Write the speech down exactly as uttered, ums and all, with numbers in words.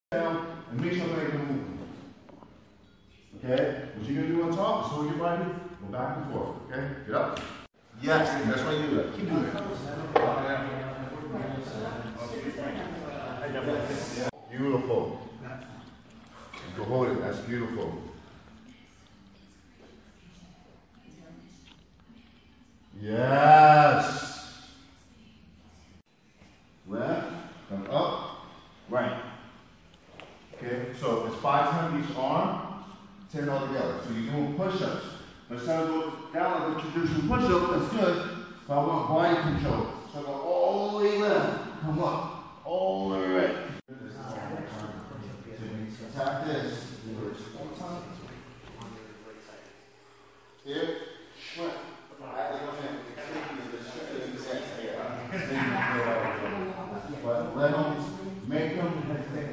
Down and make sure they can move. Okay? What you're gonna do on top is hold your body, go back and forth. Okay? Get up. Yes, that's why you do that. Keep doing it. Beautiful. You can hold it. That's beautiful. Yes. Left, come up, right. Okay, so it's five times each arm, ten all together. So you're doing push-ups. But instead of go down like a traditional push-up, that's good. But I want body control. So I go all the way left, come up, all the way right. Attack this. Here, right. But let them make them